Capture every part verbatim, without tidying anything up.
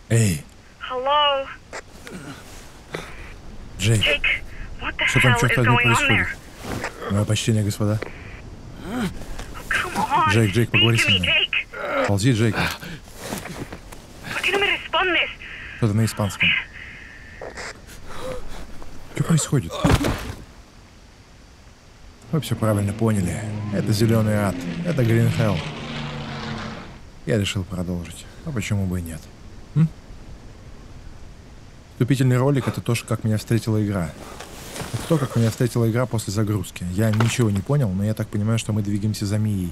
Эй! Hello? Джейк, Jake, what the что там, hell черт is возьми, going on происходит? there? Мое почтение, господа. Oh, come on. Джейк, Джейк, Speak поговори to со me, мной. Jake. Ползи, Джейк. ¿Por qué no me respondes? Что-то на испанском. Что происходит? Вы все правильно поняли. Это зеленый ад. Это Green Hell. Я решил продолжить. А почему бы и нет? М? Вступительный ролик — это то, как меня встретила игра. Это то, как меня встретила игра после загрузки. Я ничего не понял, но я так понимаю, что мы двигаемся за Мией.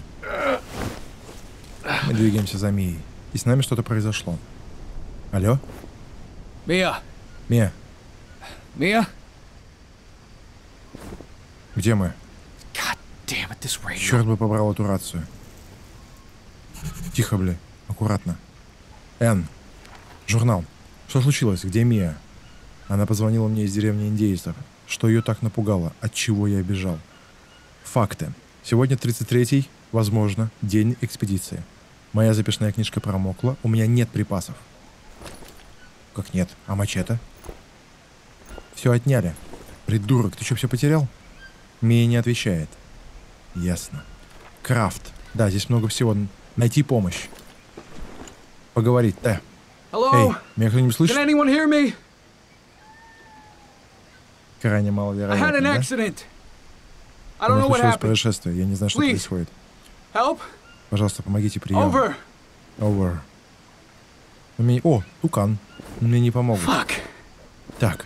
Мы двигаемся за Мией. И с нами что-то произошло. Алло? Мия! Мия, Мия? где мы? God damn it, this radio. Черт бы побрал эту рацию. Тихо, бля. Аккуратно. Энн. Журнал. Что случилось? Где Мия? Она позвонила мне из деревни индейцев. Что ее так напугало? От чего я бежал? Факты. Сегодня тридцать третий, возможно, день экспедиции. Моя записная книжка промокла. У меня нет припасов. Как нет? А мачете? Все отняли. Придурок, ты что, все потерял? Мия не отвечает. Ясно. Крафт. Да, здесь много всего. Найти помощь. Поговорить. Э. Эй, Hello? меня кто-нибудь Can слышит? anyone hear me? Крайне I had маловероятно, an да? accident. I У don't меня know what случилось happened. происшествие. Я не знаю, что Please. происходит. Help? Пожалуйста, помогите, прием. Over. Over. Мне... О, тукан. Мне не помогут. Fuck. Так.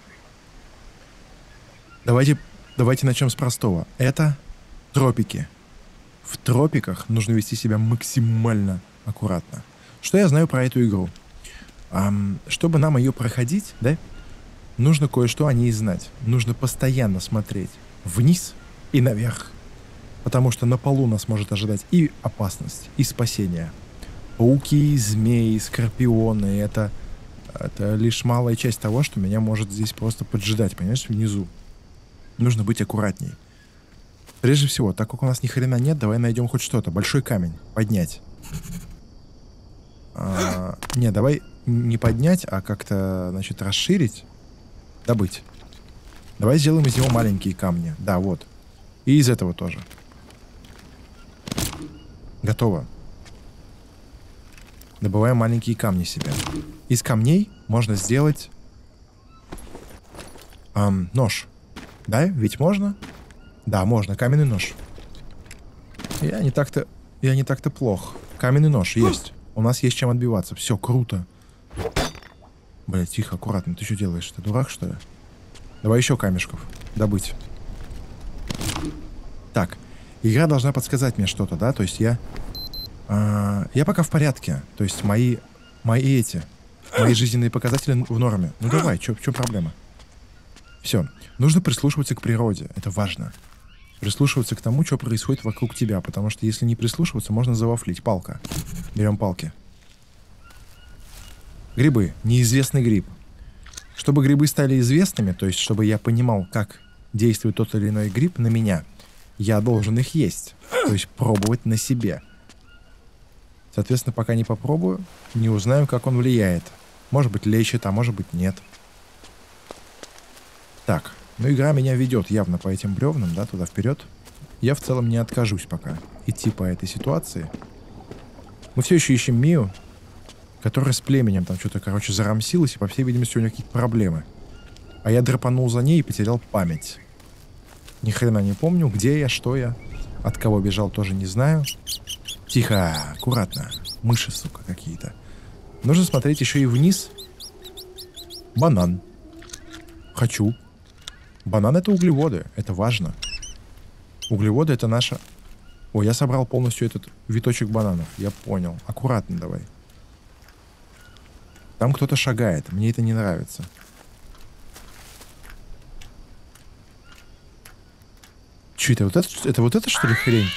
Давайте, давайте начнем с простого. Это тропики. В тропиках нужно вести себя максимально аккуратно. Что я знаю про эту игру? Ам, чтобы нам ее проходить, да, нужно кое-что о ней знать. Нужно постоянно смотреть вниз и наверх. Потому что на полу нас может ожидать и опасность, и спасение. Пауки, змеи, скорпионы — это, это лишь малая часть того, что меня может здесь просто поджидать, понимаешь, внизу. Нужно быть аккуратней. Прежде всего, так как у нас ни хрена нет, давай найдем хоть что-то. Большой камень. Поднять. А, не, давай не поднять, а как-то, значит, расширить. Добыть. Давай сделаем из него маленькие камни. Да, вот. И из этого тоже. Готово. Добываем маленькие камни себе. Из камней можно сделать эм, нож. Да, ведь можно? Да, можно. Каменный нож. Я не так-то... Я не так-то плох. Каменный нож есть. У нас есть чем отбиваться. Все, круто. Бля, тихо, аккуратно. Ты что делаешь? Ты дурак, что ли? Давай еще камешков. Добыть. Так. Игра должна подсказать мне что-то, да? То есть я... А, я пока в порядке. То есть мои... Мои эти... Мои жизненные показатели в норме. Ну давай, в чем проблема? Все. Нужно прислушиваться к природе. Это важно. Прислушиваться к тому, что происходит вокруг тебя. Потому что если не прислушиваться, можно завафлить. Палка. Берем палки. Грибы. Неизвестный гриб. Чтобы грибы стали известными, то есть чтобы я понимал, как действует тот или иной гриб на меня, я должен их есть. То есть пробовать на себе. Соответственно, пока не попробую, не узнаю, как он влияет. Может быть, лечит, а может быть, нет. Так. Ну, игра меня ведет явно по этим бревнам, да, туда вперед. Я в целом не откажусь пока идти по этой ситуации. Мы все еще ищем Мию, которая с племенем там что-то, короче, зарамсилась, и, по всей видимости, у нее какие-то проблемы. А я драпанул за ней и потерял память. Ни хрена не помню, где я, что я, от кого бежал, тоже не знаю. Тихо, аккуратно. Мыши, сука, какие-то. Нужно смотреть еще и вниз. Банан. Хочу. Банан — это углеводы, это важно. Углеводы — это наша... Ой, я собрал полностью этот виточек бананов. Я понял. Аккуратно давай. Там кто-то шагает. Мне это не нравится. Че это? Вот это, это вот это, что ли, хрень?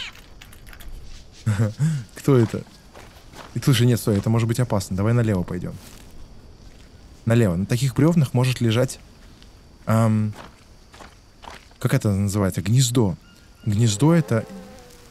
Кто это? Слушай, нет, стой, это может быть опасно. Давай налево пойдем. Налево. На таких бревнах может лежать... Эм, как это называется? Гнездо. Гнездо — это...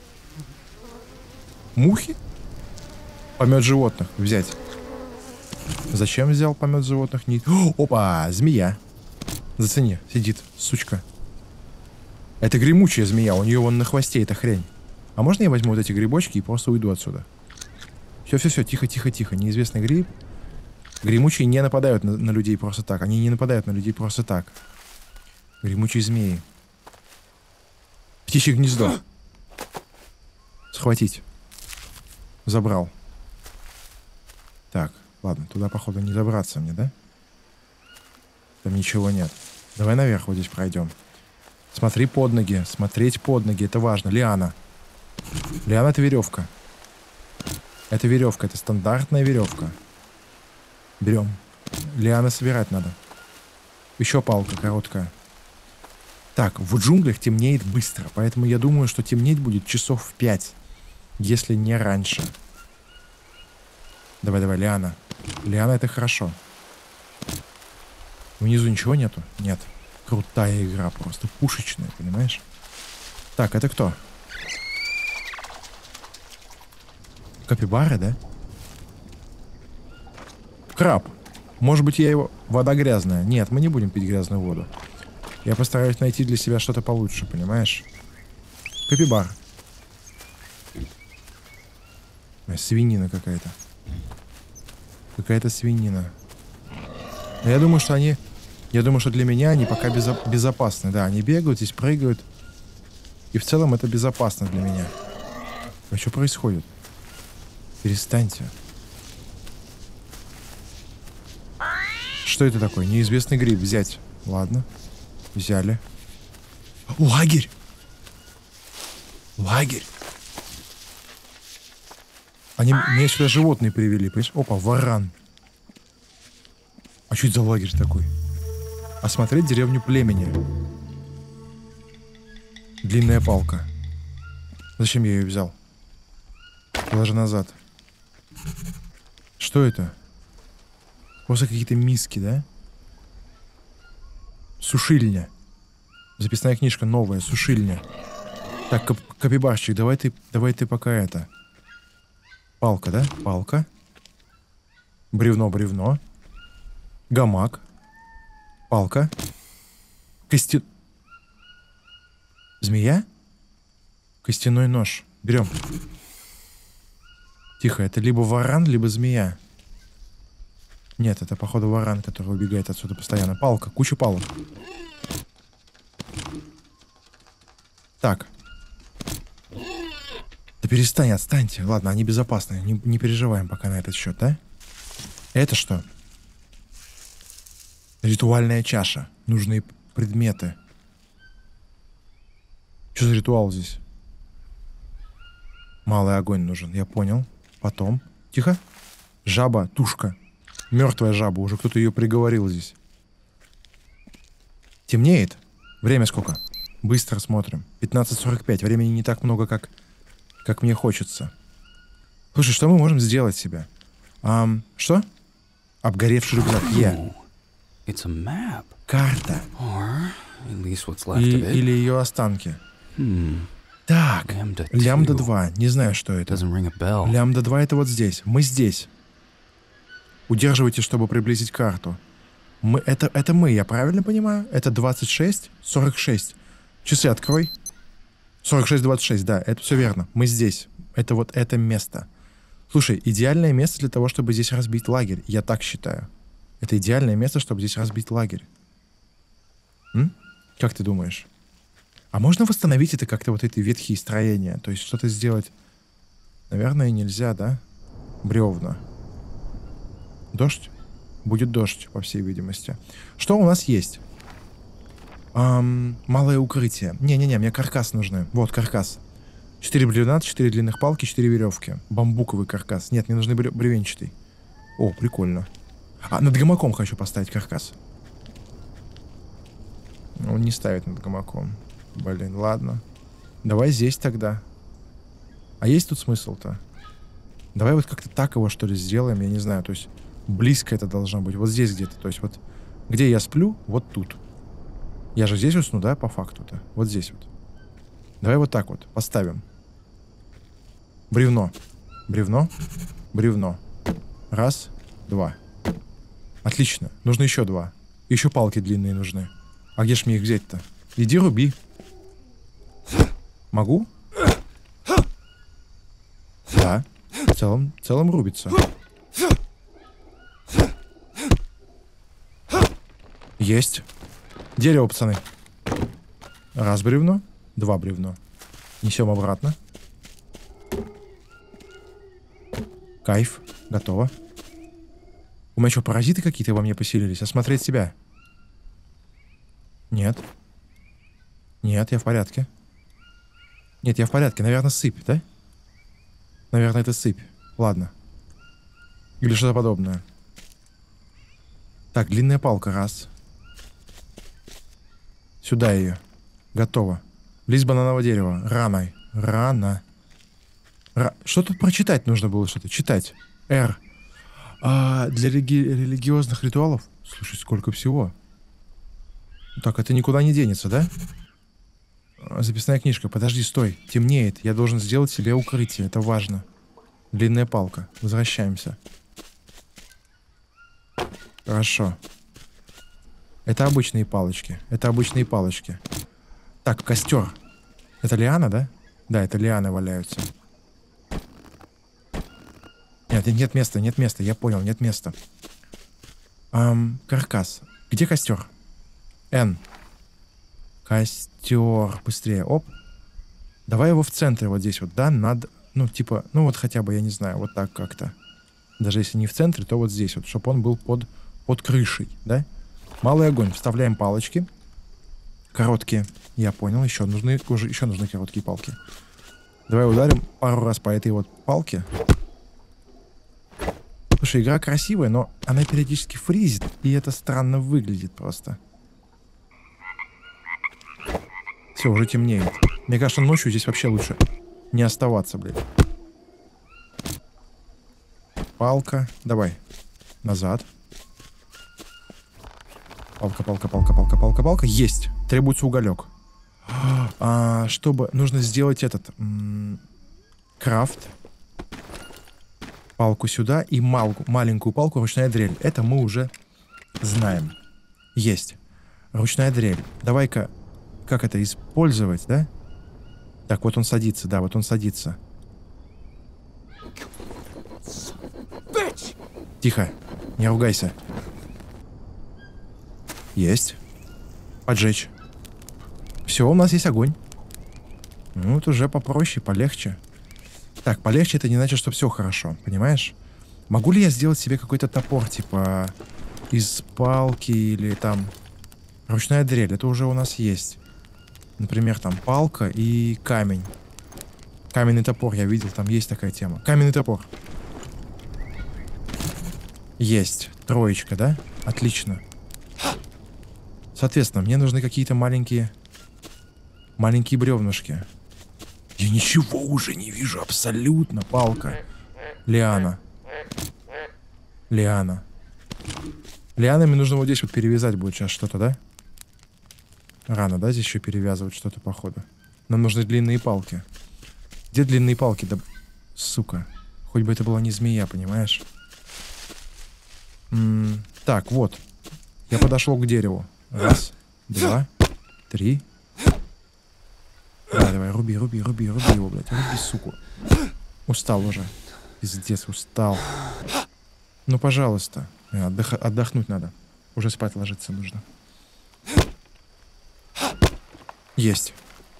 Мухи? Помет животных взять. Зачем взял помет животных? Не... О, опа, змея. Зацени, сидит, сучка. Это гремучая змея, у нее вон на хвосте эта хрень. А можно я возьму вот эти грибочки и просто уйду отсюда? Все-все-все, тихо-тихо-тихо. Неизвестный гриб. Гремучие не нападают на, на людей просто так. Они не нападают на людей просто так. Гремучие змеи. Птичье гнездо. Схватить. Забрал. Так, ладно, туда, походу, не добраться мне, да? Там ничего нет. Давай наверх вот здесь пройдем. Смотри под ноги. Смотреть под ноги, это важно. Лиана. Лиана — это веревка. Это веревка, это стандартная веревка. Берем. Лианы собирать надо. Еще палка короткая. Так, в джунглях темнеет быстро, поэтому я думаю, что темнеть будет часов в пять. Если не раньше. Давай, давай, Лиана. Лиана — это хорошо. Внизу ничего нету? Нет. Крутая игра просто. Пушечная, понимаешь? Так, это кто? Капибара, да? Краб. Может быть, я его... Вода грязная. Нет, мы не будем пить грязную воду. Я постараюсь найти для себя что-то получше, понимаешь? Капибар. Свинина какая-то. Какая-то свинина. Но я думаю, что они... Я думаю, что для меня они пока безо... безопасны. Да, они бегают, здесь прыгают. И в целом это безопасно для меня. А что происходит? Перестаньте. Что это такое? Неизвестный гриб. Взять. Ладно. Взяли. Лагерь! Лагерь! Они меня сюда животные привели, понимаешь? Опа, варан. А что это за лагерь такой? Осмотреть деревню племени. Длинная палка. Зачем я ее взял? Положи назад. Что это? Просто какие-то миски, да? Сушильня. Записная книжка новая, сушильня. Так, кап капибарчик, давай ты, давай ты пока это. Палка, да? Палка. Бревно, бревно. Гамак. Палка. Кости... Змея? Костяной нож. Берем. Тихо, это либо варан, либо змея. Нет, это, походу, варан, который убегает отсюда постоянно. Палка, куча палок. Так. Да перестань, отстаньте. Ладно, они безопасны. Не, не переживаем пока на этот счет, да? Это что? Ритуальная чаша. Нужные предметы. Что за ритуал здесь? Малый огонь нужен, я понял. Потом. Тихо. Жаба, тушка. Мертвая жаба. Уже кто-то ее приговорил здесь. Темнеет. Время сколько? Быстро смотрим. пятнадцать сорок пять. Времени не так много, как, как мне хочется. Слушай, что мы можем сделать себе? Ам, что? Обгоревший рюкзак. Yeah. It's a map. Карта. Or at least what's left И, of it. или ее останки. Hmm. Так. Лямбда Лямбда two. два. Не знаю, что это. Doesn't ring a bell. Лямбда два это вот здесь. Мы здесь. Удерживайте, чтобы приблизить карту. Мы, это, это мы, я правильно понимаю? Это двадцать шесть, сорок шесть. Часы открой. сорок шесть, двадцать шесть, да, это все верно. Мы здесь. Это вот это место. Слушай, идеальное место для того, чтобы здесь разбить лагерь. Я так считаю. Это идеальное место, чтобы здесь разбить лагерь. М? Как ты думаешь? А можно восстановить это как-то, вот эти ветхие строения? То есть что-то сделать? Наверное, нельзя, да? Бревна. Дождь? Будет дождь, по всей видимости. Что у нас есть? Эм, малое укрытие. Не-не-не, мне каркас нужны. Вот, каркас. Четыре бревна, четыре длинных палки, четыре веревки. Бамбуковый каркас. Нет, мне нужны брев- бревенчатый. О, прикольно. А, над гамаком хочу поставить каркас. Он не ставит над гамаком. Блин, ладно. Давай здесь тогда. А есть тут смысл-то? Давай вот как-то так его, что ли, сделаем, я не знаю. То есть близко это должно быть. Вот здесь где-то. То есть вот где я сплю, вот тут. Я же здесь усну, да, по факту-то? Вот здесь вот. Давай вот так вот поставим. Бревно. Бревно. Бревно. Раз, два. Отлично. Нужно еще два. Еще палки длинные нужны. А где ж мне их взять-то? Иди руби. Могу? Да. В целом, в целом рубится. Есть. Дерево, пацаны. Раз бревно, два бревно. Несем обратно. Кайф. Готово. У меня что, паразиты какие-то во мне поселились? Осмотреть себя? Нет. Нет, я в порядке. Нет, я в порядке. Наверное, сыпь, да? Наверное, это сыпь. Ладно. Или что-то подобное. Так, длинная палка. Раз. Сюда ее. Готово. Лист бананового дерева. Раной. Рано. Ра... Что тут прочитать нужно было? Что-то читать. Р. А, для реги... религиозных ритуалов? Слушай, сколько всего. Так, это никуда не денется, да? Записная книжка. Подожди, стой. Темнеет. Я должен сделать себе укрытие. Это важно. Длинная палка. Возвращаемся. Хорошо. Это обычные палочки. Это обычные палочки. Так, костер. Это лиана, да? Да, это лианы валяются. Нет, нет места, нет места. Я понял, нет места. Эм, каркас. Где костер? Н. Костер. Быстрее. Оп. Давай его в центре вот здесь вот, да? Над... Ну, типа, ну вот хотя бы, я не знаю, вот так как-то. Даже если не в центре, то вот здесь вот, чтобы он был под, под крышей, да? Малый огонь. Вставляем палочки. Короткие. Я понял. Еще нужны, уже, еще нужны короткие палки. Давай ударим пару раз по этой вот палке. Слушай, игра красивая, но она периодически фризит, и это странно выглядит просто. Все, уже темнеет. Мне кажется, ночью здесь вообще лучше не оставаться, блядь. Палка. Давай. Назад. Палка, палка, палка, палка, палка, палка. Есть. Требуется уголек. А, чтобы... Нужно сделать этот... М- крафт. Палку сюда и малку, маленькую палку, ручная дрель. Это мы уже знаем. Есть. Ручная дрель. Давай-ка... Как это использовать, да? Так, вот он садится, да, вот он садится. Тихо. Не ругайся. Есть. Поджечь. Все, у нас есть огонь. Ну, это уже попроще, полегче. Так, полегче это не значит, что все хорошо, понимаешь? Могу ли я сделать себе какой-то топор, типа из палки или там ручная дрель? Это уже у нас есть. Например, там палка и камень. Каменный топор, я видел, там есть такая тема. Каменный топор. Есть. Троечка, да? Отлично. Соответственно, мне нужны какие-то маленькие... Маленькие бревнышки. Я ничего уже не вижу, абсолютно. Палка. Лиана. Лиана. Лианами нужно вот здесь вот перевязать будет сейчас что-то, да? Рано, да, здесь еще перевязывать что-то, походу. Нам нужны длинные палки. Где длинные палки? Да, сука. Хоть бы это была не змея, понимаешь? М-м, так, вот. Я подошел к дереву. Раз, два, три. Давай, давай, руби, руби, руби, руби его, блядь. Руби, суку. Устал уже. Пиздец, устал. Ну, пожалуйста. Отдых... Отдохнуть надо. Уже спать ложиться нужно. Есть.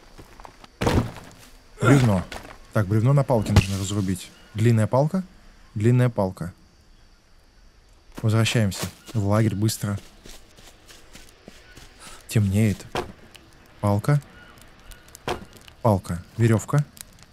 Бревно. Так, бревно на палке нужно разрубить. Длинная палка. Длинная палка. Возвращаемся в лагерь быстро. Темнеет. Палка. Палка. Веревка.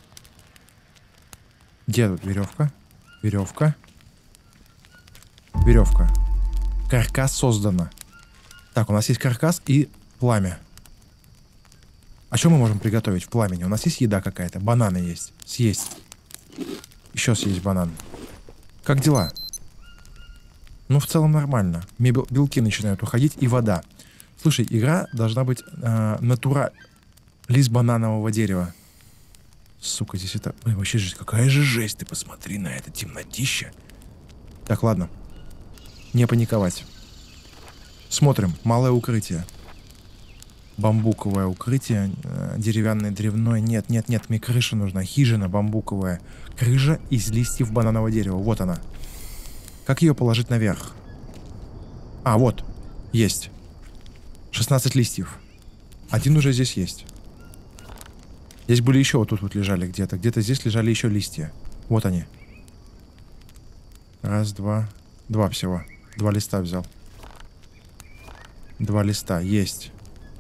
Где тут веревка? Веревка. Веревка. Каркас создано. Так, у нас есть каркас и пламя. А что мы можем приготовить в пламени? У нас есть еда какая-то. Бананы есть. Съесть. Еще съесть банан. Как дела? Ну, в целом нормально. Мебел, белки начинают уходить и вода. Слушай, игра должна быть э, натура... Лист бананового дерева. Сука, здесь это... Ой, вообще жесть. Какая же жесть. Ты посмотри на это темнотище. Так, ладно. Не паниковать. Смотрим. Малое укрытие. Бамбуковое укрытие. э, Деревянное, древное. Нет, нет, нет. Мне крыша нужна. Хижина бамбуковая. Крыша из листьев бананового дерева. Вот она. Как ее положить наверх? А, вот. Есть. шестнадцать листьев. Один уже здесь есть. Здесь были еще вот тут вот лежали где-то. Где-то здесь лежали еще листья. Вот они. Раз, два. Два всего. Два листа взял. Два листа. Есть.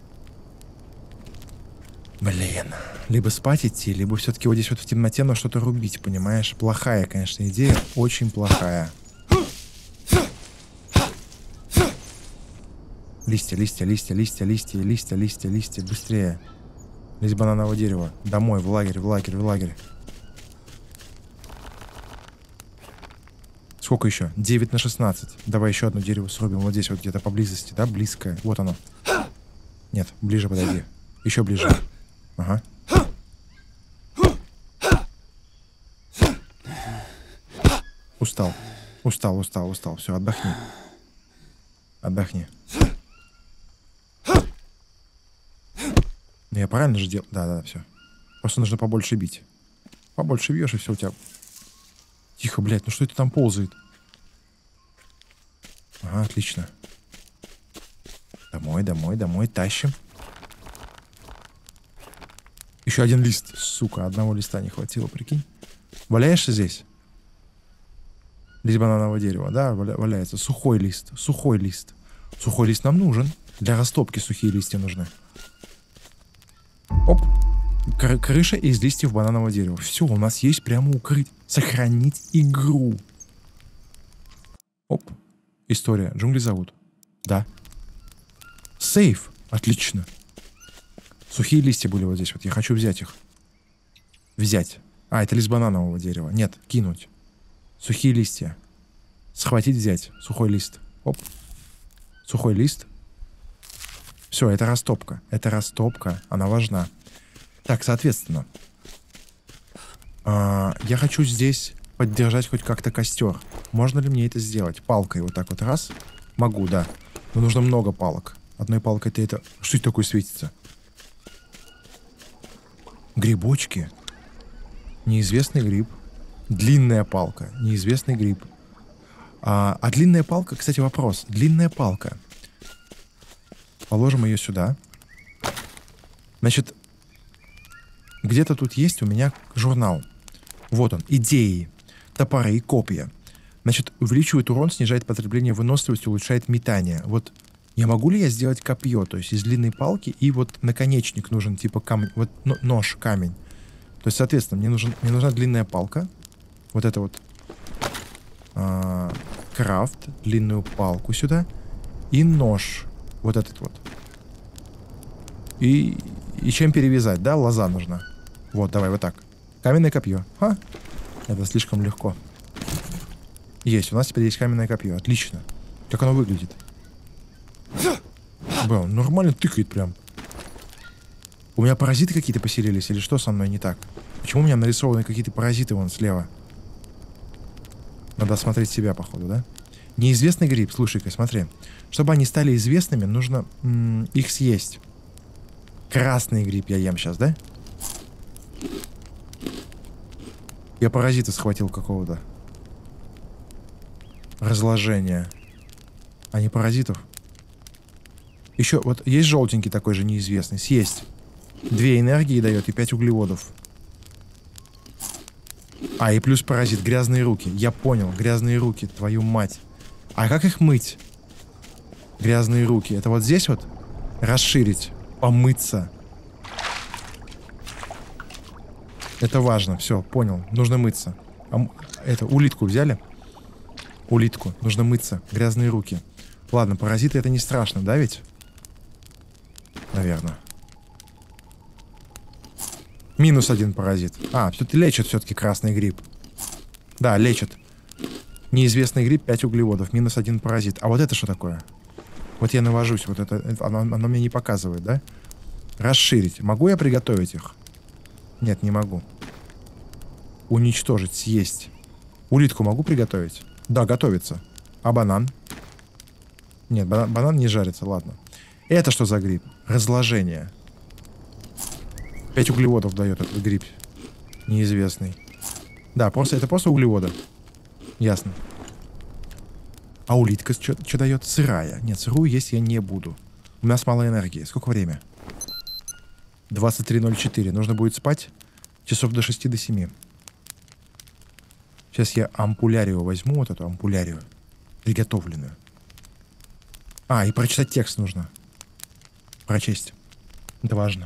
Блин. Либо спать идти, либо все-таки вот здесь вот в темноте, но что-то рубить, понимаешь? Плохая, конечно, идея. Очень плохая. Листья, листья, листья, листья, листья, листья, листья, листья. Быстрее. Лист бананового дерева. Домой, в лагерь, в лагерь, в лагерь. Сколько еще? девять на шестнадцать. Давай еще одно дерево срубим. Вот здесь вот где-то поблизости, да? Близкое. Вот оно. Нет, ближе подойди. Еще ближе. Ага. Устал. Устал, устал, устал. Все, отдохни. Отдохни. Ну, я правильно же делал? Да, да, все. Просто нужно побольше бить. Побольше бьешь, и все у тебя... Тихо, блядь, ну что это там ползает? Ага, отлично. Домой, домой, домой, тащим. Еще один лист. Сука, одного листа не хватило, прикинь. Валяешься здесь? Лист бананового дерева, да, валя валяется. Сухой лист, сухой лист. Сухой лист нам нужен. Для растопки сухие листья нужны. Оп. Кры крыша из листьев бананового дерева. Все, у нас есть прямо укрыть. Сохранить игру. Оп. История. Джунгли зовут. Да. Сейф. Отлично. Сухие листья были вот здесь. Вот я хочу взять их. Взять. А, это лист бананового дерева. Нет, кинуть. Сухие листья. Схватить, взять. Сухой лист. Оп. Сухой лист. Все, это растопка. Это растопка. Она важна. Так, соответственно. А, я хочу здесь поддержать хоть как-то костер. Можно ли мне это сделать? Палкой вот так вот раз. Могу, да. Но нужно много палок. Одной палкой-то это... Что это такое светится? Грибочки. Неизвестный гриб. Длинная палка. Неизвестный гриб. А, а длинная палка, кстати, вопрос. Длинная палка. Положим ее сюда. Значит, где-то тут есть у меня журнал. Вот он. Идеи. Топоры и копья. Значит, увеличивает урон, снижает потребление выносливости, улучшает метание. Вот я могу ли я сделать копье? То есть из длинной палки и вот наконечник нужен, типа камень. Вот нож, камень. То есть, соответственно, мне, нужен, мне нужна длинная палка. Вот это вот. А, крафт. Длинную палку сюда. И нож. Вот этот вот. И, и чем перевязать, да? Лоза нужна. Вот, давай вот так. Каменное копье. Ха. Это слишком легко. Есть, у нас теперь есть каменное копье. Отлично. Как оно выглядит? Блин, нормально тыкает прям. У меня паразиты какие-то поселились? Или что со мной не так? Почему у меня нарисованы какие-то паразиты вон слева? Надо осмотреть себя, походу, да? Неизвестный гриб. Слушай-ка, смотри. Чтобы они стали известными, нужно м- их съесть. Красный гриб я ем сейчас, да? Я паразита схватил какого-то. Разложение. А не паразитов? Еще вот есть желтенький такой же неизвестный. Съесть. Две энергии дает и пять углеводов. А, и плюс паразит. Грязные руки. Я понял. Грязные руки. Твою мать. А как их мыть? Грязные руки. Это вот здесь вот? Расширить. Помыться. Это важно. Все, понял. Нужно мыться. А, это, улитку взяли? Улитку. Нужно мыться. Грязные руки. Ладно, паразиты это не страшно, да ведь? Наверное. Минус один паразит. А, все-таки лечит все-таки красный гриб. Да, лечит. Неизвестный гриб, пять углеводов. Минус один паразит. А вот это что такое? Вот я навожусь. Вот это, это оно, оно мне не показывает, да? Расширить. Могу я приготовить их? Нет, не могу. Уничтожить, съесть. Улитку могу приготовить? Да, готовится. А банан? Нет, банан, банан не жарится, ладно. Это что за гриб? Разложение. Пять углеводов дает этот гриб. Неизвестный. Да, просто, это просто углеводы. Ясно. А улитка что дает? Сырая. Нет, сырую есть я не буду. У нас мало энергии. Сколько время? двадцать три ноль четыре. Нужно будет спать часов до шести, до семи. Сейчас я ампулярию возьму, вот эту ампулярию. Приготовленную. А, и прочитать текст нужно. Прочесть. Это важно.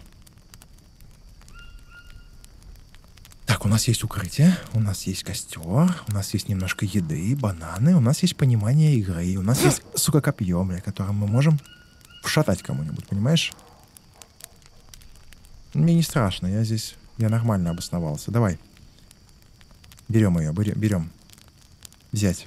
Так, у нас есть укрытие, у нас есть костер, у нас есть немножко еды, бананы, у нас есть понимание игры, у нас есть, сука, копье, бля, которым мы можем вшатать кому-нибудь, понимаешь? Мне не страшно, я здесь, я нормально обосновался. Давай. Берем ее, берем. Взять.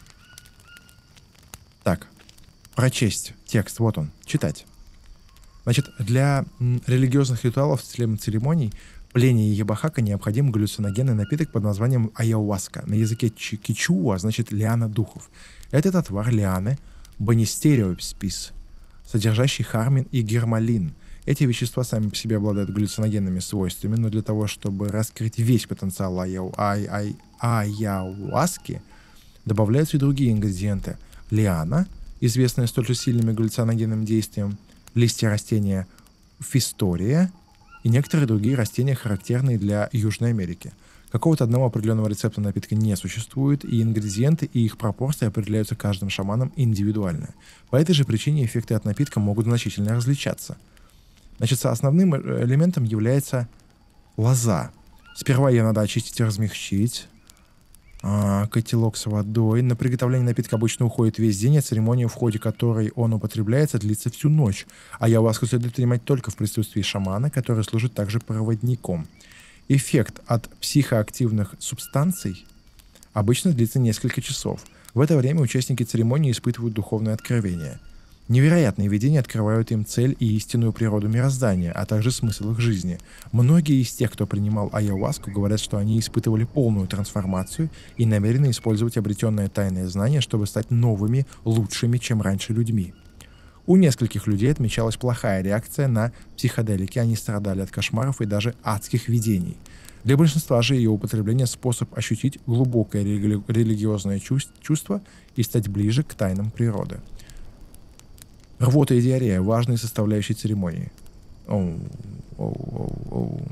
Так. Прочесть текст, вот он, читать. Значит, для религиозных ритуалов, церемоний, пления и ебахака необходим галлюциногенный напиток под названием айауаска. На языке кичуа значит лиана духов. Это отвар лианы банистериопис, содержащий хармин и гермалин. Эти вещества сами по себе обладают галлюциногенными свойствами, но для того, чтобы раскрыть весь потенциал аяу, ай, ай, айауаски, добавляются и другие ингредиенты. Лиана, известная столь же сильным галлюциногенным действием, листья растения фистория и некоторые другие растения, характерные для Южной Америки. Какого-то одного определенного рецепта напитка не существует, и ингредиенты и их пропорции определяются каждым шаманом индивидуально. По этой же причине эффекты от напитка могут значительно различаться. Значит, основным элементом является лоза. Сперва ее надо очистить и размягчить. А, котелок с водой. На приготовление напитка обычно уходит весь день, а церемония, в ходе которой он употребляется, длится всю ночь. Айауаску следует принимать только в присутствии шамана, который служит также проводником. Эффект от психоактивных субстанций обычно длится несколько часов. В это время участники церемонии испытывают духовное откровение. Невероятные видения открывают им цель и истинную природу мироздания, а также смысл их жизни. Многие из тех, кто принимал айауаску, говорят, что они испытывали полную трансформацию и намерены использовать обретенное тайное знание, чтобы стать новыми, лучшими, чем раньше людьми. У нескольких людей отмечалась плохая реакция на психоделики, они страдали от кошмаров и даже адских видений. Для большинства же ее употребление — способ ощутить глубокое рели- религиозное чувство и стать ближе к тайнам природы. Рвота и диарея — важные составляющие церемонии. Оу, оу, оу, оу.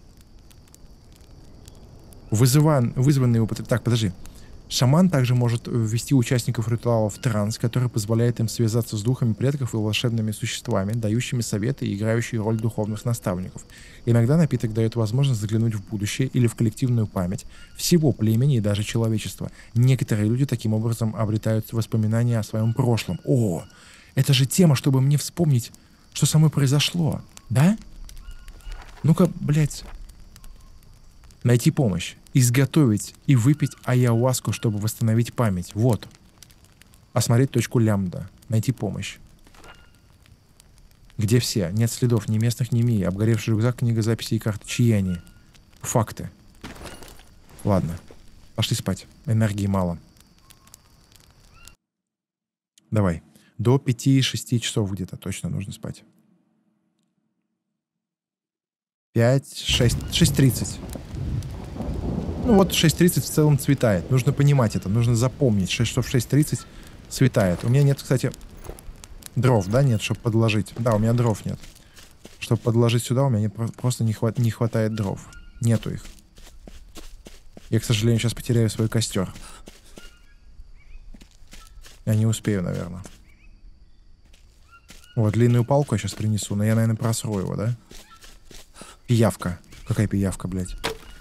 Вызыван, вызванные употр... Так, подожди. Шаман также может ввести участников ритуала в транс, который позволяет им связаться с духами предков и волшебными существами, дающими советы и играющие роль духовных наставников. Иногда напиток дает возможность заглянуть в будущее или в коллективную память всего племени и даже человечества. Некоторые люди таким образом обретают воспоминания о своем прошлом. О, это же тема, чтобы мне вспомнить, что со мной произошло. Да? Ну-ка, блядь. Найти помощь. Изготовить и выпить айауаску, чтобы восстановить память. Вот. Осмотреть точку лямбда. Найти помощь. Где все? Нет следов ни местных, ни ми. Обгоревший рюкзак, книга записей и карты. Чьи они? Факты. Ладно. Пошли спать. Энергии мало. Давай. До пяти-шести часов где-то точно нужно спать. пять, шесть, шесть тридцать. Ну вот шесть тридцать в целом светает. Нужно понимать это, нужно запомнить, что в шесть тридцать светает. У меня нет, кстати, дров, да, нет, чтобы подложить. Да, у меня дров нет. Чтобы подложить сюда, у меня не, просто не, хват, не хватает дров. Нету их. Я, к сожалению, сейчас потеряю свой костер. Я не успею, наверное. Вот, длинную палку я сейчас принесу, но я, наверное, просру его, да? Пиявка. Какая пиявка, блядь?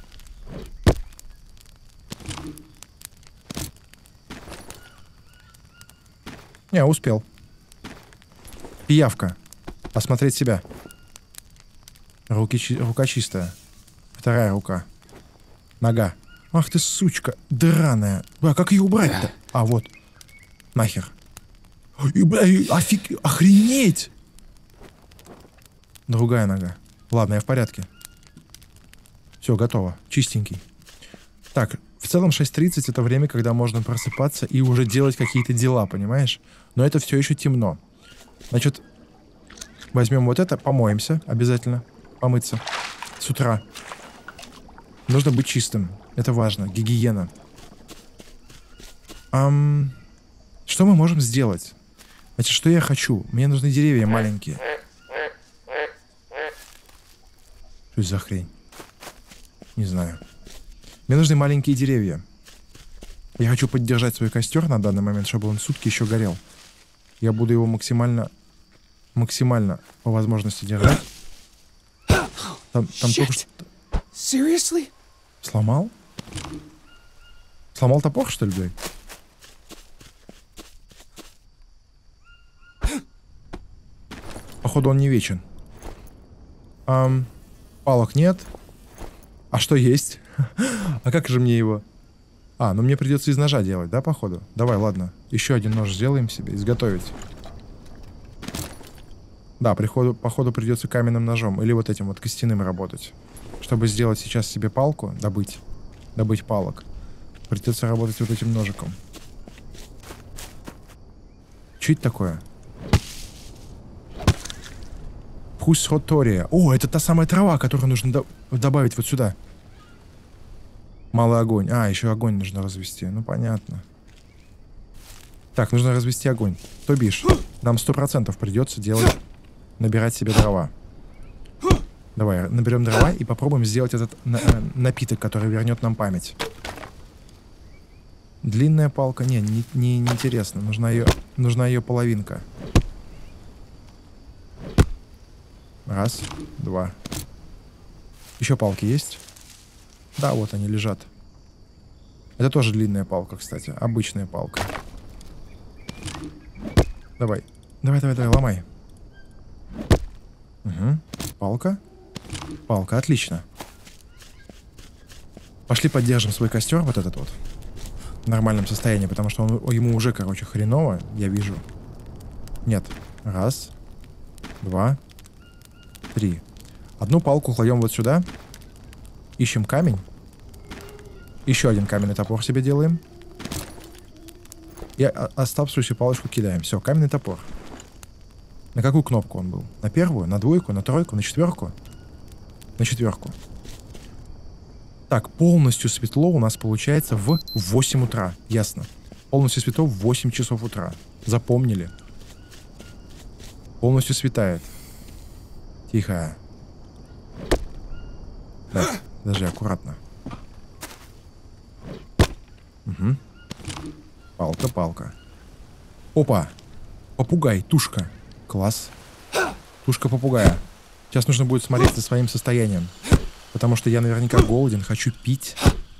Не, успел. Пиявка. Осмотреть себя. Руки, рука чистая. Вторая рука. Нога. Ах ты, сучка, драная. А как ее убрать-то? А, вот. Нахер. И, бля, офиг... охренеть! Другая нога. Ладно, я в порядке. Все, готово. Чистенький. Так, В целом шесть тридцать это время, когда можно просыпаться и уже делать какие-то дела, понимаешь? Но это все еще темно. Значит, возьмем вот это, помоемся обязательно. Помыться. С утра. Нужно быть чистым. Это важно. Гигиена. Ам... Что мы можем сделать? Значит, что я хочу? Мне нужны деревья маленькие. Что это за хрень? Не знаю. Мне нужны маленькие деревья. Я хочу поддержать свой костер на данный момент, чтобы он сутки еще горел. Я буду его максимально, максимально по возможности держать. Там, там только что... Seriously? Сломал? Сломал топор, что ли, блядь? Походу, он не вечен. Ам, палок нет. А что есть? А как же мне его? А, ну мне придется из ножа делать, да, походу? Давай, ладно. Еще один нож сделаем себе, изготовить. Да, приходу, походу придется каменным ножом или вот этим вот костяным работать. Чтобы сделать сейчас себе палку, добыть, добыть палок, придется работать вот этим ножиком. Что это такое? Пусротория. О, это та самая трава, которую нужно до добавить вот сюда. Малый огонь. А, еще огонь нужно развести. Ну, понятно. Так, нужно развести огонь. То бишь, нам сто процентов придется делать, набирать себе дрова. Давай, наберем дрова и попробуем сделать этот на напиток, который вернет нам память. Длинная палка. Не, не, не, не интересно. Нужна ее, нужна ее половинка. Раз, два. Еще палки есть? Да, вот они лежат. Это тоже длинная палка, кстати. Обычная палка. Давай. Давай, давай, давай, ломай. Угу. Палка. Палка, отлично. Пошли поддержим свой костер, вот этот вот. В нормальном состоянии, потому что он, ему уже, короче, хреново, я вижу. Нет. Раз. Два. Три. Одну палку кладем вот сюда. Ищем камень. Еще один каменный топор себе делаем. И оставшуюся палочку кидаем. Все, каменный топор. На какую кнопку он был? На первую, на двойку, на тройку, на четверку? На четверку. Так, полностью светло у нас получается в восемь утра. Ясно. Полностью светло в восемь часов утра. Запомнили. Полностью светает. Тихо. Да, даже аккуратно. Угу. Палка, палка. Опа. Попугай, тушка. Класс. Тушка попугая. Сейчас нужно будет смотреть за своим состоянием. Потому что я наверняка голоден, хочу пить.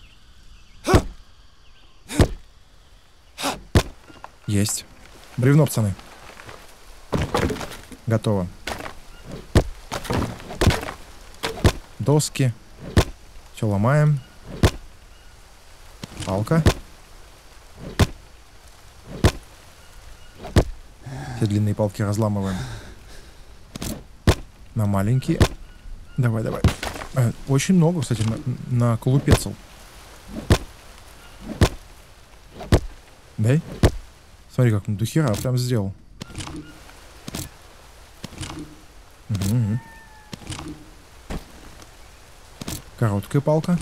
Есть. Бревно, пацаны. Готово. Доски. Все ломаем. Палка. Все длинные палки разламываем. На маленькие. Давай, давай. Э, очень много, кстати, на, на колупецл. Дай. Смотри, как он до хера прям сделал. Угу, угу. Короткая палка.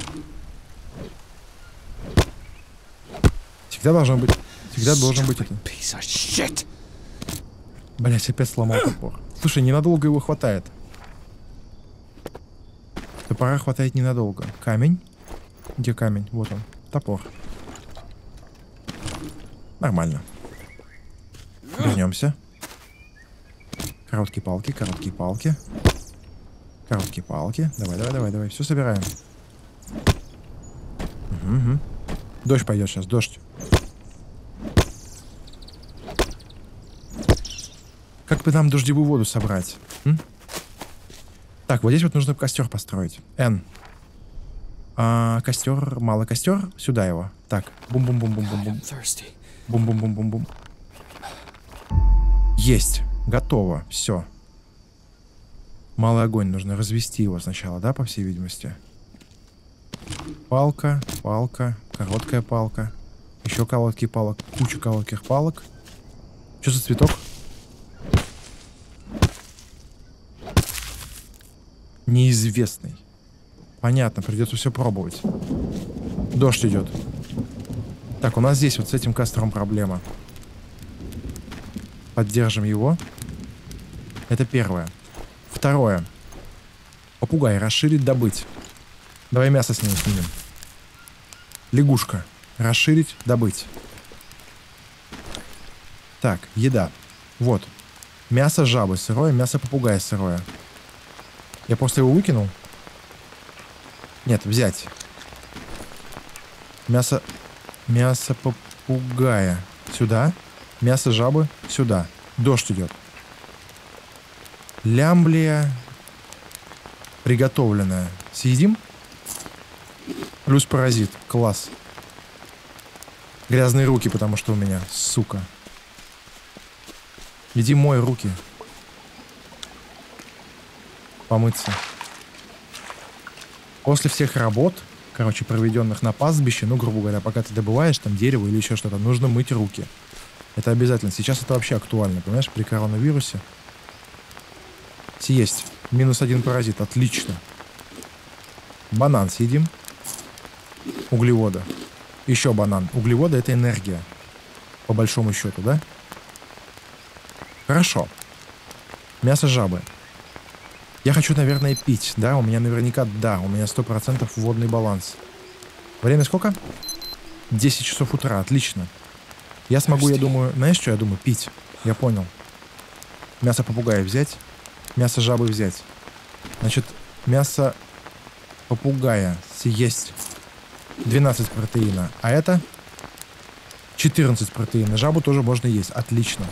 Всегда должен быть. Всегда должен быть это. Блять, опять сломал топор. Слушай, ненадолго его хватает. Топора хватает ненадолго. Камень. Где камень? Вот он. Топор. Нормально. Вернемся. Короткие палки, короткие палки. Короткие палки. Давай, давай, давай, давай. Все собираем. Угу, угу. Дождь пойдет сейчас, дождь. Как бы нам дождевую воду собрать? М? Так, вот здесь вот нужно костер построить. Н. А, костер, мало костер. Сюда его. Так, бум-бум-бум-бум-бум-бум. Бум-бум-бум-бум-бум. Есть. Готово. Все. Малый огонь. Нужно развести его сначала, да, по всей видимости. Палка, палка, Короткая палка. Еще короткий палок. Куча коротких палок. Что за цветок? Неизвестный. Понятно, придется все пробовать. Дождь идет. Так, у нас здесь вот с этим костром проблема. Поддержим его. Это первое. Второе. Попугай. Расширить, добыть. Давай мясо с него снимем. Лягушка. Расширить, добыть. Так, еда. Вот. Мясо жабы сырое, мясо попугая сырое. Я просто его выкинул. Нет, взять. Мясо... Мясо попугая. Сюда. Мясо жабы сюда. Дождь идет. Лямблия приготовленная. Съедим? Плюс паразит. Класс. Грязные руки, потому что у меня, сука. Иди мой руки. Помыться. После всех работ, короче, проведенных на пастбище, ну, грубо говоря, пока ты добываешь там дерево или еще что-то, нужно мыть руки. Это обязательно. Сейчас это вообще актуально, понимаешь, при коронавирусе. Съесть. Минус один паразит. Отлично. Банан съедим. Углевода. Еще банан. Углеводы — это энергия. По большому счету, да? Хорошо. Мясо жабы. Я хочу, наверное, пить. Да, у меня наверняка, да, у меня сто процентов водный баланс. Время сколько? десять часов утра. Отлично. Я смогу, я думаю... Знаешь, что я думаю? Пить. Я понял. Мясо попугая взять. Мясо жабы взять. Значит, мясо попугая съесть. двенадцать протеина. А это четырнадцать протеина. Жабу тоже можно есть. Отлично.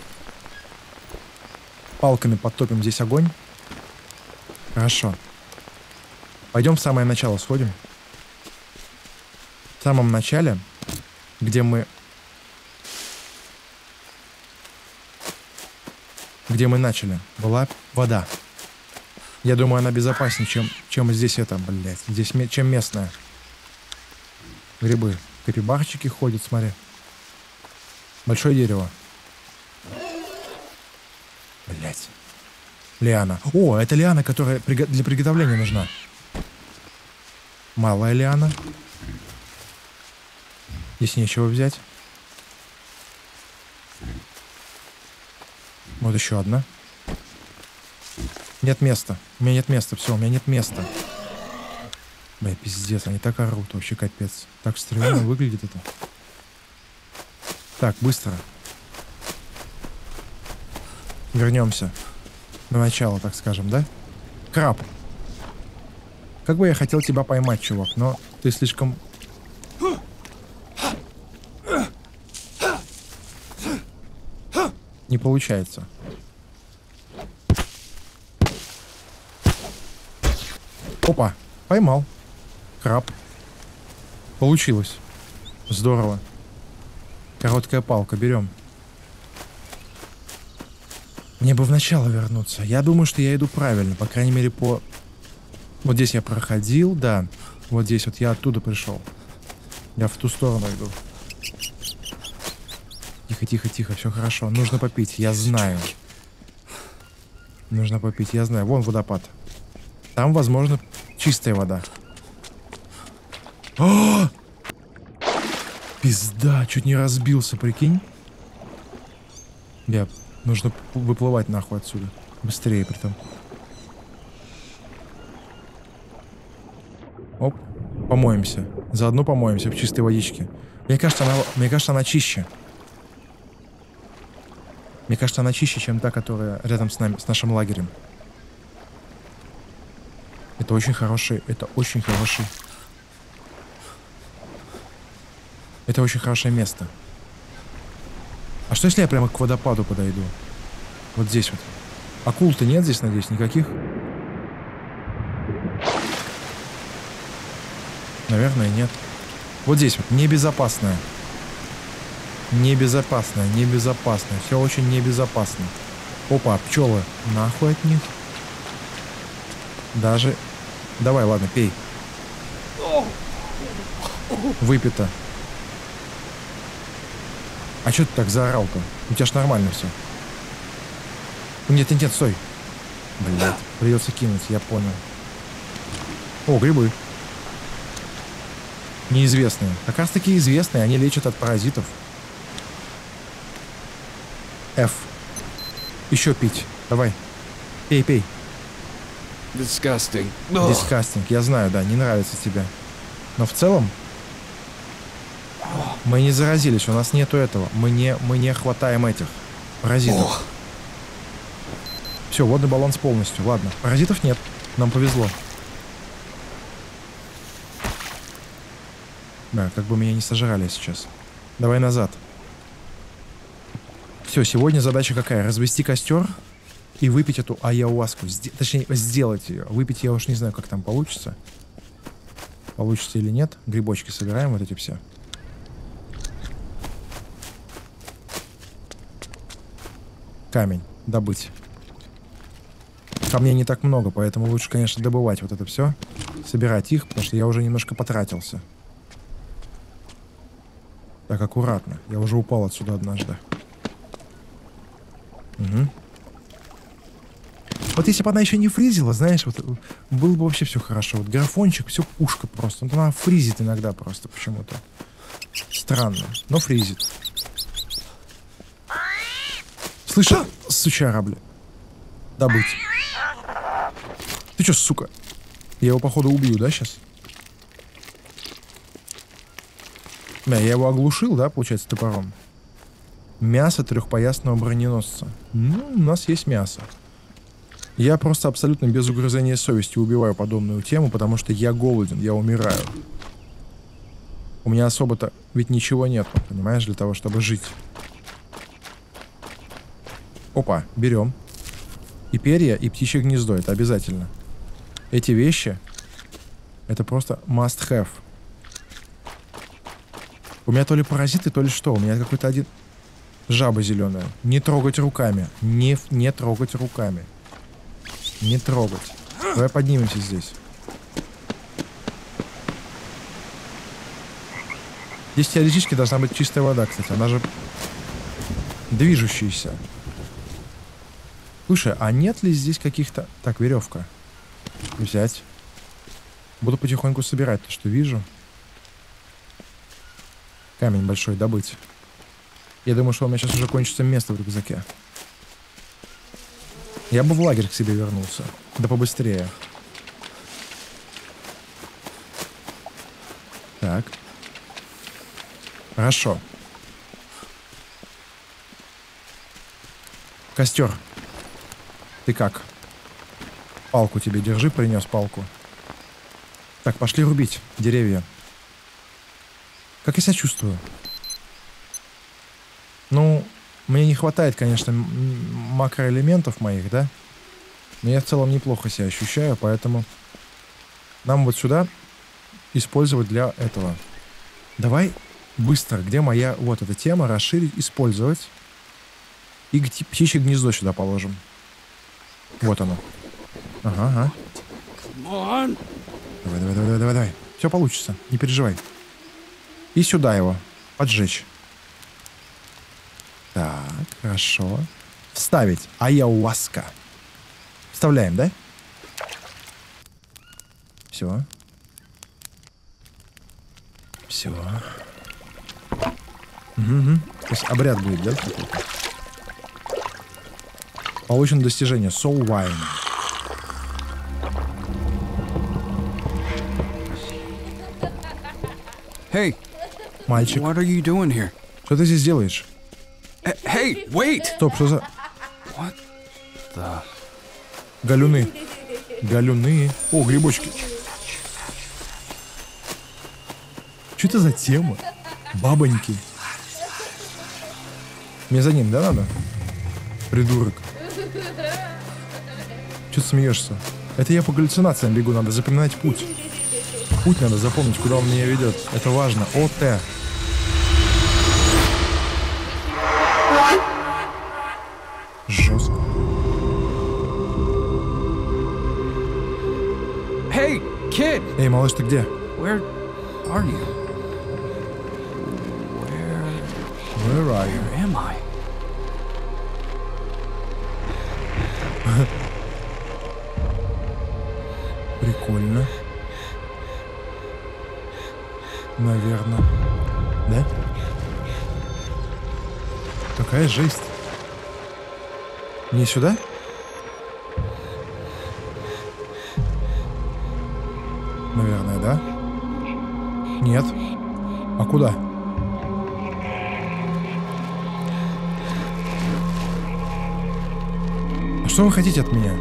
Палками подтопим здесь огонь. Хорошо. Пойдем в самое начало сходим. В самом начале, где мы... Где мы начали, была вода. Я думаю, она безопаснее, чем, чем здесь это, блядь. Здесь чем местная. Грибы. Капибарчики ходят, смотри. Большое дерево. Блядь. Лиана. О, это лиана, которая для приготовления нужна. Малая лиана. Здесь нечего взять. Вот еще одна. Нет места. У меня нет места. Все, у меня нет места. Бля, пиздец, они так орут. Вообще капец. Так стрёмно выглядит это. Так, быстро. Вернемся на начало, так скажем, да? Краб. Как бы я хотел тебя поймать, чувак, но ты слишком... Не получается. Опа, поймал. Краб. Получилось. Здорово. Короткая палка, берем. Мне бы в начало вернуться. Я думаю, что я иду правильно, по крайней мере, по... Вот здесь я проходил, да. Вот здесь вот я оттуда пришел. Я в ту сторону иду. Тихо, тихо, тихо, все хорошо. Нужно попить, я знаю. Нужно попить, я знаю. Вон водопад. Там, возможно, чистая вода. О! Пизда, чуть не разбился, прикинь. Я... Нужно выплывать нахуй отсюда. Быстрее притом. Оп. Помоемся. Заодно помоемся в чистой водичке. Мне кажется, она, мне кажется, она чище. Мне кажется, она чище, чем та, которая рядом с нами, с нашим лагерем. Это очень хороший. Это очень хороший. Это очень хорошее место. А что, если я прямо к водопаду подойду? Вот здесь вот. Акул-то нет здесь, надеюсь, никаких? Наверное, нет. Вот здесь вот. Небезопасное. Небезопасное, небезопасное. Все очень небезопасно. Опа, пчелы. Нахуй от них. Даже... Давай, ладно, пей. Выпито. А что ты так заорал-то? У тебя ж нормально все. Нет, нет, нет, стой. Блядь, придется кинуть, я понял. О, грибы. Неизвестные. Как раз таки известные, они лечат от паразитов. F. Еще пить. Давай. Пей, пей. Disgusting. Дискастинг. Я знаю, да, не нравится тебе. Но в целом мы не заразились, у нас нету этого. Мы не, мы не хватаем этих паразитов. Все, водный баланс полностью. Ладно, паразитов нет. Нам повезло. Да, как бы меня не сожрали сейчас. Давай назад. Все, сегодня задача какая? Развести костер и выпить эту аяуаску. Сде- точнее, сделать ее. Выпить я уж не знаю, как там получится. Получится или нет. Грибочки собираем, вот эти все. Камень. Добыть. Камней не так много, поэтому лучше, конечно, добывать вот это все. Собирать их, потому что я уже немножко потратился. Так, аккуратно. Я уже упал отсюда однажды. Угу. Вот если бы она еще не фризила, знаешь, вот было бы вообще все хорошо. Вот графончик, все пушка просто. Вот она фризит иногда просто почему-то. Странно, но фризит. Слышал, сучара, бля. Добыть. Ты что, сука? Я его, походу, убью, да, сейчас? Да, я его оглушил, да, получается, топором. Мясо трехпоясного броненосца. Ну, у нас есть мясо. Я просто абсолютно без угрызения совести убиваю подобную тему, потому что я голоден, я умираю. У меня особо-то ведь ничего нет, понимаешь, для того, чтобы жить. Опа, берем. И перья, и птичье гнездо, это обязательно. Эти вещи, это просто must have. У меня то ли паразиты, то ли что. У меня какой-то один... Жаба зеленая. Не трогать руками. Не, не трогать руками. Не трогать. Давай поднимемся здесь. Здесь теоретически должна быть чистая вода, кстати. Она же движущаяся. Слушай, а нет ли здесь каких-то... Так, веревка. Взять. Буду потихоньку собирать то, что вижу. Камень большой добыть. Я думаю, что у меня сейчас уже кончится место в рюкзаке. Я бы в лагерь к себе вернулся. Да побыстрее. Так. Хорошо. Костер. Ты как? Палку тебе держи, принес палку. Так, пошли рубить деревья. Как я себя чувствую? Ну, мне не хватает, конечно, макроэлементов моих, да? Но я в целом неплохо себя ощущаю, поэтому нам вот сюда использовать для этого. Давай быстро, где моя вот эта тема, расширить, использовать. И птичье гнездо сюда положим. Вот оно. Ага, ага. Давай, давай, давай, давай, давай. Все получится, не переживай. И сюда его поджечь. Так, хорошо. Вставить аяуаска. Вставляем, да? Все. Все. Угу, угу. То есть обряд будет, да? Какой-то? Получено достижение. Soul Wine. Hey, Мальчик, what are you doing here? что ты здесь делаешь? H- Hey, wait! Стоп, что за... What the... Галюны. Галюны. О, грибочки. Что это за тема? Бабоньки. Мне за ним, да, надо? Придурок. Че ты смеешься? Это я по галлюцинациям бегу, надо запоминать путь. Путь надо запомнить, куда он меня ведет. Это важно. ОТ. Жестко. Hey, kid! Эй, малыш, ты где? Where are you? Where... Where are you? Where am I? Прикольно. Наверное. Да? Какая жесть. Мне сюда? Наверное, да? Нет. А куда? А что вы хотите от меня?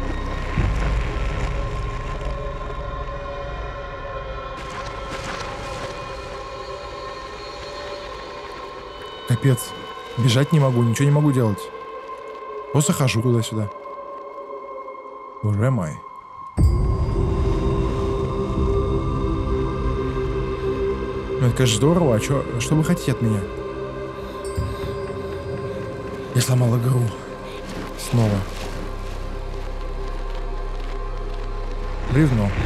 Капец. Бежать не могу, ничего не могу делать. Просто хожу туда-сюда. Where am I? Ну, это, конечно, здорово. А чё, что вы хотите от меня? Я сломал игру. Снова. Бревно.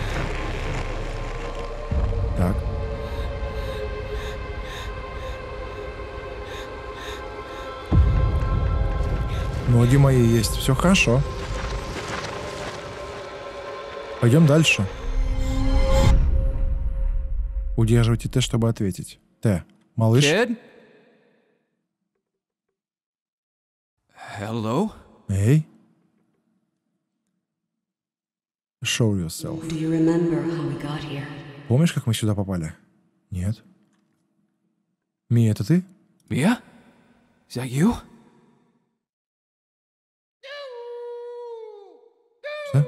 Так. Ноги мои есть. Все хорошо. Пойдем дальше. Удерживайте Т, чтобы ответить. Т. Малыш. Kid? Hello? Эй. Show yourself. Do you remember how we got here? Помнишь, как мы сюда попали? Нет. Мия, это ты? Mia? Is that you? Что?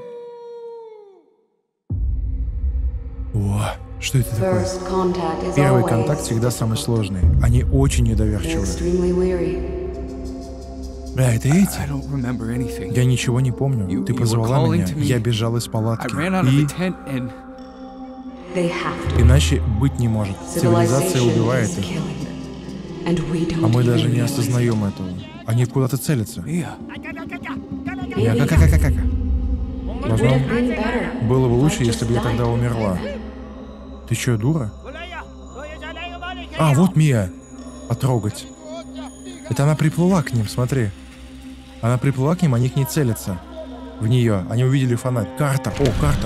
О, что это такое? First contact is Первый always контакт всегда самый сложный. Они очень They're недоверчивы. extremely weary. Бля, это эти? I don't remember anything. Я ничего не помню. You- Ты you were позвала calling меня, to me. я бежал из I палатки. ran out of И the tent and They have to. иначе быть не может. Цивилизация Civilization убивает is их. killing. And we don't А мы даже even не realize осознаем этого. Они куда-то целятся. Mia. Я как-как-как-как. it. Должно Would have been better. было бы лучше, if I если бы я just тогда died. умерла. Ты чё, дура? А, вот Мия. Потрогать. Это она приплыла к ним, смотри. Она приплыла к ним, они к ней целятся. В нее. Они увидели фонарь. Карта. О, карта.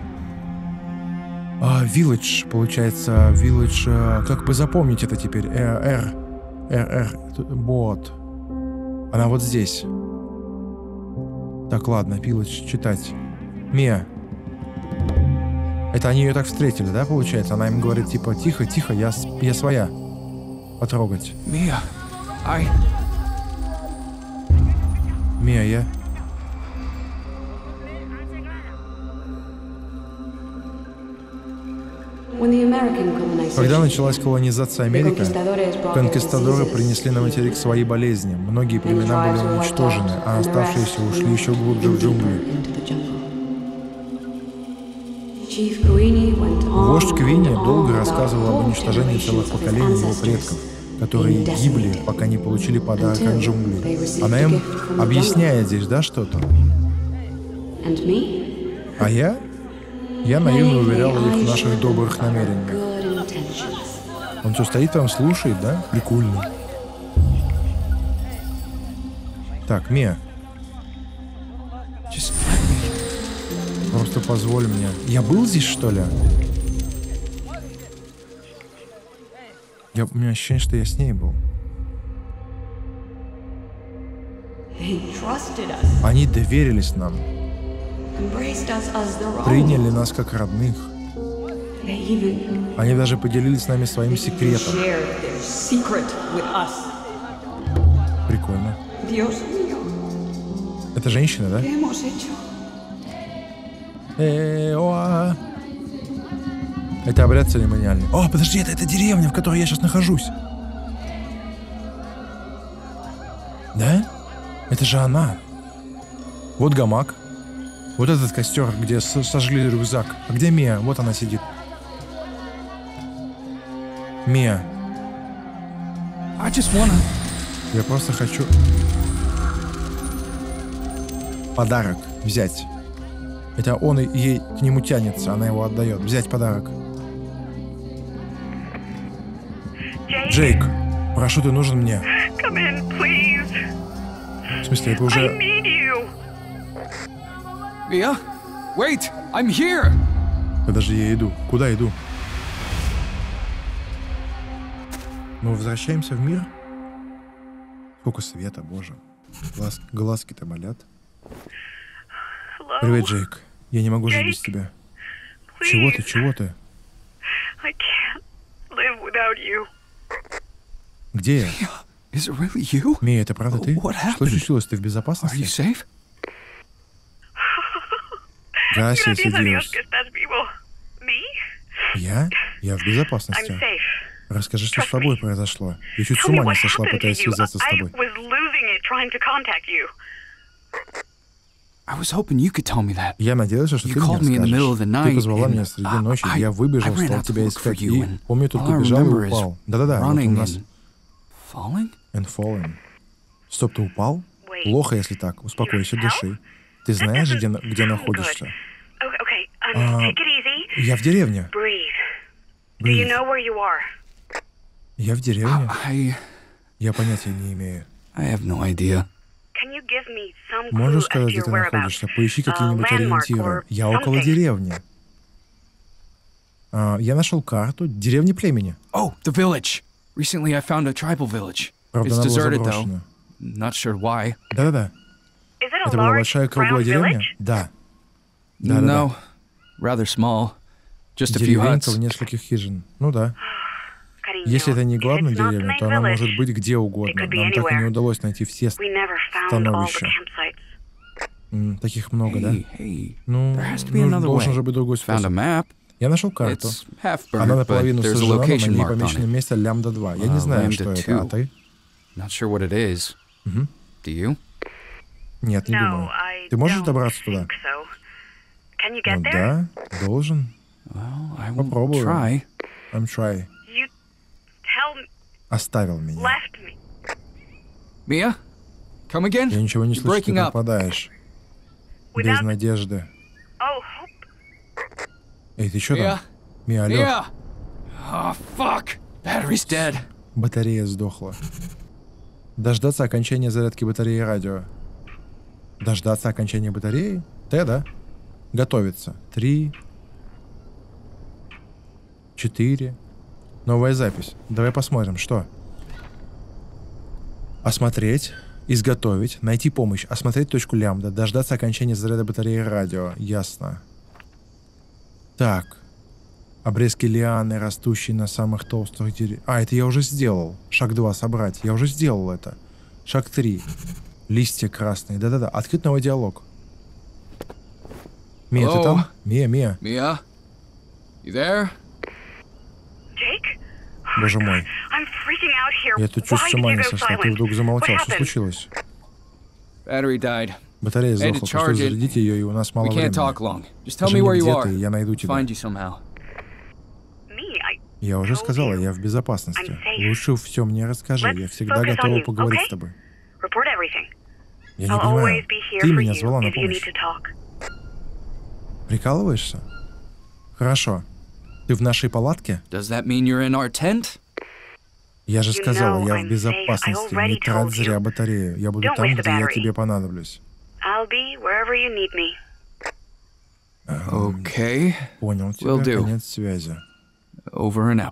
А, Village, получается. Village. а, как бы запомнить это теперь? Р. Р. Р. Бот. Она вот здесь. Так, ладно, Village читать. Мия. Это они ее так встретили, да, получается? Она им говорит, типа, тихо, тихо, я, с- я своя. Потрогать. Mia. I. Мия, я... When the American colonization Когда началась колонизация the Америки, conquistadores brought their конкистадоры diseases. принесли на материк свои болезни. Многие племена были уничтожены, а оставшиеся ушли еще глубже в джунгли. Вождь Квинни долго рассказывал об уничтожении целых поколений его предков, которые гибли, пока не получили подарок от джунглей. Она им объясняет здесь, да, что-то? А я? Я наивно уверял их в наших добрых намерениях. Он что, стоит там, слушает, да? Прикольно. Так, Мия. Just let me. Просто позволь мне. Я был здесь, что ли? Я, у меня ощущение, что я с ней был. They trusted us, Они доверились нам. embraced us as their own. Приняли нас как родных. They even Они даже поделились с нами своим секретом. shared their secret with us. Прикольно. Dios mío, Это женщина, да? ¿qué hemos hecho? Э, оа. Это обряд церемониальный. О, подожди, это, это деревня, в которой я сейчас нахожусь. Да? Это же она. Вот гамак. Вот этот костер, где с- сожгли рюкзак. А где Мия? Вот она сидит. Мия, I just wanna. я просто хочу подарок взять. Это он и- ей к нему тянется, она его отдает. Взять подарок. Jake, Джейк, Прошу, ты нужен мне. Come in, please. В смысле, это I уже... need you. Mia? Wait! I'm here! Подожди, я иду. Куда иду? Мы возвращаемся в мир? Сколько света, боже. Глаз... Глазки-то болят. Hello. Привет, Джейк. Я не могу жить без Джейк, тебя. Please. Чего ты, чего ты? I can't live without you. Где я? Is it really you? Мия, это правда ты? What Что happened? случилось? Ты в Are you безопасности? safe? Гася, Gracias a Dios Диос. que estás vivo. Me? Я? Я в I'm безопасности. safe. Расскажи, что с Trust тобой me. произошло. Я чуть с Tell me ума не what сошла, happened to пытаясь you. связаться с I тобой. was losing it trying to contact you. I was hoping you could tell me that. Я надеялся, что You ты called me мне in the middle of расскажешь. the Ты night, позвала and меня среди I- ночи, I- я выбежал, I ran стал out to тебя look искать. for you, И and помню, тут all I побежал remember и is упал. Да-да-да, вот у running нас... and falling? And falling. Стоп, ты упал? Wait. Плохо, если так. Успокойся, You fell? дыши. Ты знаешь, где, на- где Sound находишься? good. Okay, okay. Um, А, take it easy. Я в деревне. Breathe. Do you Breathe. know where you are? Я в деревне. I... Я понятия не имею. I have no idea. Can you give me some clue Можешь as to сказать, где your ты whereabouts? находишься? Поищи A какие-нибудь landmark ориентиры. or Я около something. деревни. А, я нашел карту деревни племени. Oh, the village! Recently I found a tribal village. Правда, It's она была deserted, though. заброшена. Not sure why. Да-да-да. Is it a Это была large большая круглая brown деревня? village? Да. Да-да-да. No, rather small. Just a few Деревенька huts. в нескольких хижин. Ну да. Cariño, Если это не if главная it's not the деревня, main то она village, может быть где it угодно. could be Нам так и не anywhere. удалось найти все We never found all the становища. campsites. М, таких много, да? Hey, hey. Ну, There has to be ну, another должен way. же быть другой Found a способ. map. Я нашел карту. It's half Она burnt, but наполовину there's a сожжена, но на location ней marked on помечено it. место Лямбда два. Я не Uh, знаю, Lambda что это. two. А ты? Not sure what it is. Мгм. Do you? Нет, не No, думаю. I Ты можешь don't добраться туда? think so. Can you get Ну there? да, должен. Well, I will Попробую. try. I'm try. You tell me, Оставил меня. left me. Mia? Come again? Я ничего не You're слышу, ты breaking up. пропадаешь. Без Without- надежды. Oh, hope. Эй, ты что Mia? там? Мия, алло. Mia! Oh, fuck! Battery's dead. Батарея сдохла. Дождаться окончания зарядки батареи радио. Дождаться окончания батареи? Т, да? Готовится. Три. Четыре. Новая запись. Давай посмотрим, что. Осмотреть. Изготовить. Найти помощь. Осмотреть точку лямбда. Дождаться окончания заряда батареи радио. Ясно. Так. Обрезки лианы, растущие на самых толстых деревьях. А, это я уже сделал. Шаг два. Собрать. Я уже сделал это. Шаг три. Листья красные. Да-да-да. Открыть новый диалог. Мия, ты Hello? там? Мия, Мия. Mia? You there? Jake? Боже мой. I'm freaking out here. Я тут чуть Why с did ума you не go сошла. Ты silent? вдруг замолчал. What Что happened? случилось? Battery died. Батарея Had to сдохла. charge Просто it. зарядите ее, и у нас мало We can't talk времени. long. Just tell Скажи me мне, where you где are. ты, и я найду тебя. Find you somehow. Me, I Я уже told сказала, you. я в безопасности. I'm safe. Лучше все мне расскажи. Let's Я всегда focus on готова you, поговорить okay? с тобой. report everything. Я не I'll понимаю. always be here Ты for меня you звала на if you need помощь. to talk. Прикалываешься? Хорошо. Ты в нашей палатке? Does that mean you're in our tent? Я же You сказала, know я I'm в safe. безопасности. I already Не трать told зря you. батарею. Я буду Don't там, waste the где я battery. тебе понадоблюсь. I'll be wherever you need me. Okay. Понял тебя. Will do. Конец связи. Over and out.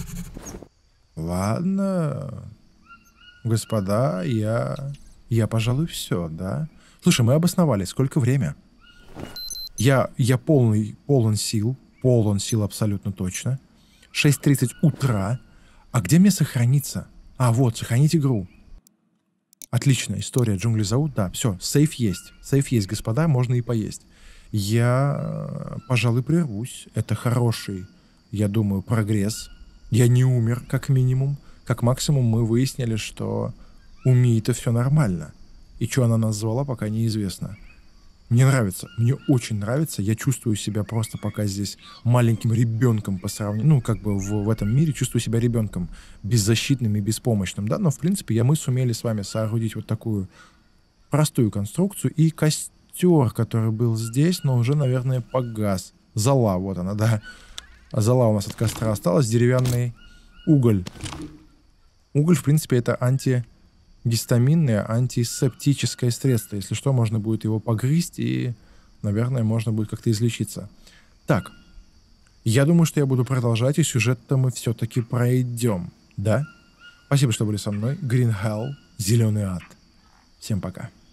Ладно. Господа, я... Я, пожалуй, все, да? Слушай, мы обосновались. Сколько время? Я, я полный, полон сил. Полон сил абсолютно точно. шесть тридцать утра. А где мне сохраниться? А, вот, сохранить игру. Отлично, история «Джунгли зовут». Да, все, сейф есть. Сейф есть, господа, можно и поесть. Я, пожалуй, прервусь. Это хороший, я думаю, прогресс. Я не умер, как минимум. Как максимум мы выяснили, что у Мии-то все нормально. И что она нас звала, пока неизвестно. Мне нравится, мне очень нравится. Я чувствую себя просто пока здесь маленьким ребенком по сравнению, ну, как бы в, в этом мире чувствую себя ребенком, беззащитным и беспомощным, да, но, в принципе, я, мы сумели с вами соорудить вот такую простую конструкцию, и костер, который был здесь, но уже, наверное, погас. Зола, вот она, да. А зола у нас от костра осталась, деревянный уголь. Уголь, в принципе, это антигистаминное, антисептическое средство. Если что, можно будет его погрызть, и, наверное, можно будет как-то излечиться. Так, я думаю, что я буду продолжать, и сюжет-то мы все-таки пройдем. Да? Спасибо, что были со мной. Green Hell, Зеленый ад. Всем пока.